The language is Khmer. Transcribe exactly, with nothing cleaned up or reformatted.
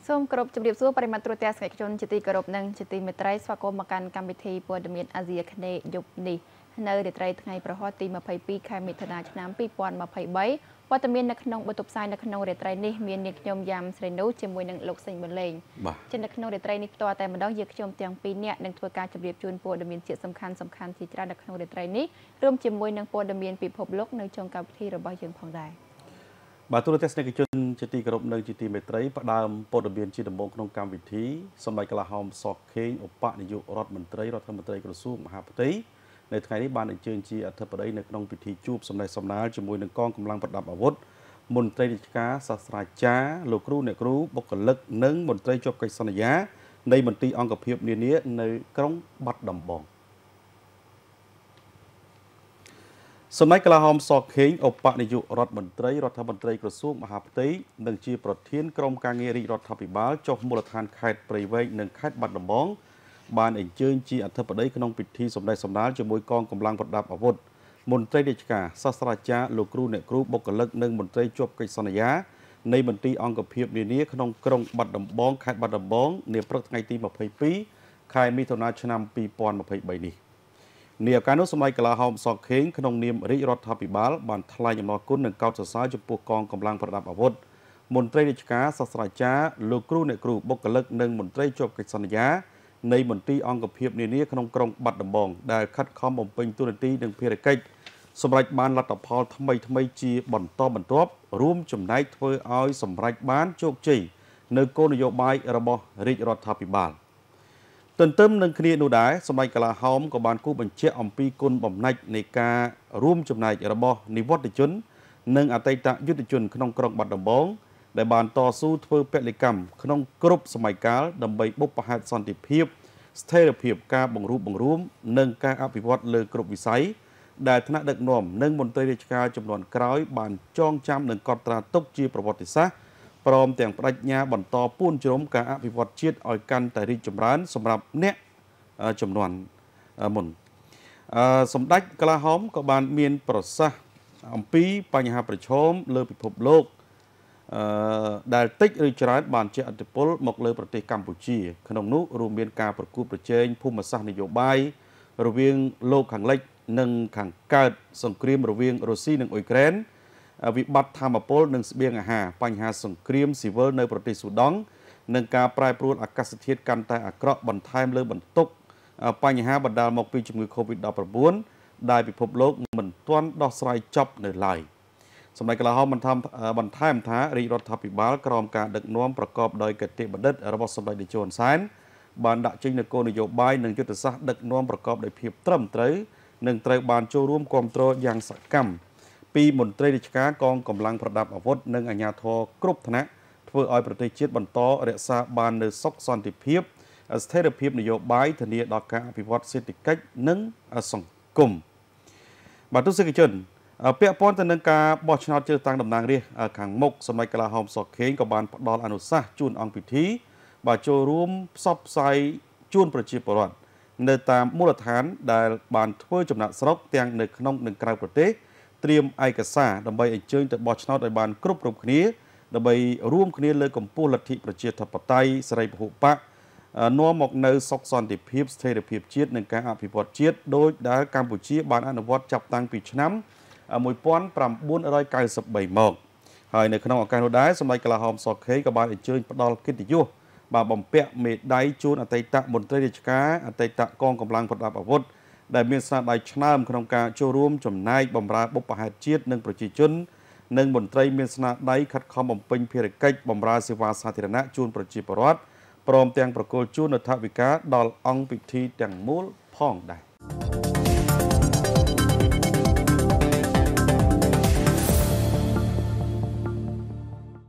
សូមគោរពជម្រាបសួរប្រិមត្តទូរទស្សនិកជនជាទីគោរពនិងជាទីមេត្រីស្វាគមន៍មកកាន់កម្មវិធីព័ត៌មានអាស៊ីអាគ្នេយ៍យប់នេះនៅរាត្រីថ្ងៃប្រហ័សទីម្ភៃពីរខែមិថុនាឆ្នាំពីរពាន់ម្ភៃបីព័ត៌មាននៅក្នុងបន្ទប់ផ្សាយនៅក្នុងរាត្រីនេះមាននាងខ្ញុំយ៉ាំស្រីនូជាមួយនឹងលោកសេងបលេងជានៅក្នុងរាត្រីនេះផ្ទាល់តែម្ដងយើងខ្ញុំទាំងពីរនាក់នឹងធ្វើការជម្រាបជូនព័ត៌មានជាតិសំខាន់សំខាន់ជាច្រើននៅក្នុងរាត្រីនេះរួមជាមួយនឹងព័ត៌មានពិភពលោកនៅចុងកម្មវិធីរបស់យើងផងដែរបាទទូរទស្សនិកជនជាទីគោរពនៅជាទីមេត្រីផ្ដើមព័ត៌មានជាដំបូងក្នុងកម្មវិធីសម្ដេចកលាហោមសខេងឧបនាយករដ្ឋមន្ត្រីរដ្ឋមន្ត្រីក្រសួងមហាផ្ទៃនៅថ្ងៃនេះបានអញ្ជើញជាអធិបតីនៅក្នុងពិធីជួបសម្ដែងសម្ដាលជាមួយនឹងកងកម្លាំងប្រដាប់អាវុធមន្ត្រីរាជការសាស្ត្រាចារ្យលោកគ្រូអ្នកគ្រូបុគ្គលិកនិងមន្ត្រីជាប់កិច្ចសន្យានៃមន្ទីរអង្គភាពនានានៅក្រុងបាត់ដំបងសម្ដេចកលាហោមសខេងឧបនាយករដ្ឋមន្ត្រីរដ្ឋមន្ត្រីក្រសួងមហាផ្ទៃនិងជាប្រធានក្រុមការងាររាជរដ្ឋាភិបាលចុះមូលដ្ឋានខេត្តព្រៃវែងនិងខេត្តបាត់ដំបងបានអញ្ជើញជាអធិបតីក្នុងពិធីសម្ដែងសម្ដាលជាមួយកងកម្លាំងប្រដាប់អាវុធមន្ត្រីរាជការសាស្ត្រាចារ្យលោកគ្រូអ្នកគ្រូបុគ្គលិកនិងមន្ត្រីជាប់កិច្ចសន្យានៃមន្ទីរអង្គភាពនានាក្នុងក្រុងបាត់ដំបងខេត្តបាត់ដំបងនាព្រឹកថ្ងៃទីម្ភៃពីរខែមិថុនាឆ្នាំពីរពាន់ម្ភៃបីនេះនាឱកាសនោះសម្ដេចកលាហោមសខេងក្នុងនាមរាជរដ្ឋាភិបាលបានថ្លែងអំណរគុណនិងកោតសរសើរចំពោះកងកម្លាំងប្រដាប់អាវុធមន្ត្រីរាជការសាស្ត្រាចារ្យលោកគ្រូអ្នកគ្រូបុគ្គលិកនិងមន្ត្រីជាប់កិច្ចសន្យានៃមន្ទីរអង្គភាពនានាក្នុងក្រុងបាត់ដំបងដែលខិតខំបំពេញតួនាទីនិងភារកិច្ចសម្រាប់បានលទ្ធផលថ្មីថ្មីជាបន្តបន្ទាប់រួមចំណែកធ្វើឲ្យសម្រេចបានជោគជ័យនៅគោលនយោបាយរបស់រាជរដ្ឋាភិបាលទន្ទឹមនឹងគ្នានោះដែរសម្ដេចកលាហោមក៏បានគូបញ្ជាក់អំពីគុណបំណាច់នៃការរួមចំណែករបស់និវត្តជននិងអតីតយុទ្ធជនក្នុងក្រុងបាត់ដំបងដែលបានតស៊ូធ្វើពលិកម្មក្នុងគ្រប់សម័យកាលដើម្បីបុព្វហេតុសន្តិភាពស្ថិរភាពការបង្រួបបង្រួមនិងការអភិវឌ្ឍលើគ្រប់វិស័យដែលថ្នាក់ដឹកនាំនិងមន្ត្រីរាជការចំនួនក្រោយបានចងចាំនិងកត់ត្រាទុកជាប្រវត្តិសាស្ត្រព្រមទាំងបដិញ្ញាបន្តពួនជ្រុំការអភិវឌ្ឍជាតិឲ្យកាន់តែរីកចម្រើនសម្រាប់អ្នកចំនួនមុនសម្ដេចកលាហោមក៏បានមានប្រសាសន៍អំពីបញ្ហាប្រឈមលើពិភពលោកអឺដែលតិចឬច្រើនបានជះឥទ្ធិពលមកលើប្រទេសកម្ពុជាក្នុងនោះរួមមានការប្រកួតប្រជែងភូមិសាស្ត្រនយោបាយរវាងលោកខាងលិចនិងខាងកើតសង្គ្រាមរវាងរុស្ស៊ីនិងអ៊ុយក្រែនវិបត្តិធម្មពលនិងស្បៀងអាហារបញ្ហាសង្គ្រាមស៊ីវិលនៅប្រទេសស៊ូដង់និងការប្រែប្រួលអាកាសធាតុកាន់តែអាក្រក់បន្ថែមលើបន្ទុកបញ្ហាបណ្ដាលមកពីជំងឺ Covid ដប់ប្រាំបួន ដែលពិភពលោកមិនទាន់ដោះស្រាយចប់នៅឡើយសម្ដេចកលាហោមបានបន្ថែមថារាជរដ្ឋាភិបាលក្រោមការដឹកនាំប្រកបដោយគតិបណ្ឌិតរបស់សម្ដេចតេជោ ហ៊ុនសែនបានដាក់ចេញនូវគោលនយោបាយនិងយុទ្ធសាស្ត្រដឹកនាំប្រកបដោយភាពត្រឹមត្រូវនិងត្រូវបានចូលរួមគ្រប់គ្រងយ៉ាងសកម្មពីមន្ត្រីរាជការកងកម្លាំងប្រដាប់អាវុធនិងអាជ្ញាធរគ្រប់ថ្នាក់ធ្វើឲ្យប្រទេសជាតិបន្តរក្សាបាននូវសុខសន្តិភាពស្ថិរភាពនយោបាយធានាដល់ការអភិវឌ្ឍសេដ្ឋកិច្ចនិងសង្គមបាទទស្សនិកជនពាក់ព័ន្ធទៅនឹងការបោះឆ្នោតជ្រើសតាំងតំណាងរាស្ត្រខាងមុខសម្ដេចកលាហោមសខេងក៏បានផ្ដល់អនុសាសន៍ជូនអង្គពិធីបាទចូលរួមផ្សព្វផ្សាយជូនប្រជាពលរដ្ឋនៅតាមមូលដ្ឋានដែលបានធ្វើចំណាក់ស្រុកទាំងនៅក្នុងនិងក្រៅប្រទេសត្រៀមឯកសារដើម្បីអញ្ជើញទៅបោះឆ្នោតឲ្យបានគ្រប់គ្រប់គ្នាដើម្បីរួមគ្នាលើកកម្ពស់លទ្ធិប្រជាធិបតេយ្យសេរីពហុបកនាំមកនៅសុខសន្តិភាពស្ថិរភាពជាតិនិងការអភិវឌ្ឍជាតិដោយដែលកម្ពុជាបានអនុវត្តចាប់តាំងពីឆ្នាំmột nghìn chín trăm chín mươi baមកហើយនៅក្នុងឱកាសនោះដែរសម្ដេចកលាហោមសខេងក៏បានអញ្ជើញផ្ដល់កិត្តិយសបាទបំពាក់មេដាយជូនអតីតមន្ត្រីរាជការអតីតកងកម្លាំងប្រដាប់អាវុធដែលមានស្នាដៃឆ្នើមក្នុងការចូលរួមចំណែកបម្រើបុព្វហេតុជាតិនិងប្រជាជននិងមន្ត្រីមានស្នាដៃខិតខំបំពេញភារកិច្ចបម្រើសេវាសាធារណៈជូនប្រជាពលរដ្ឋព្រមទាំងប្រគល់ជូននូវថវិកាដល់អង្គពិធីទាំងមូលផងដែរ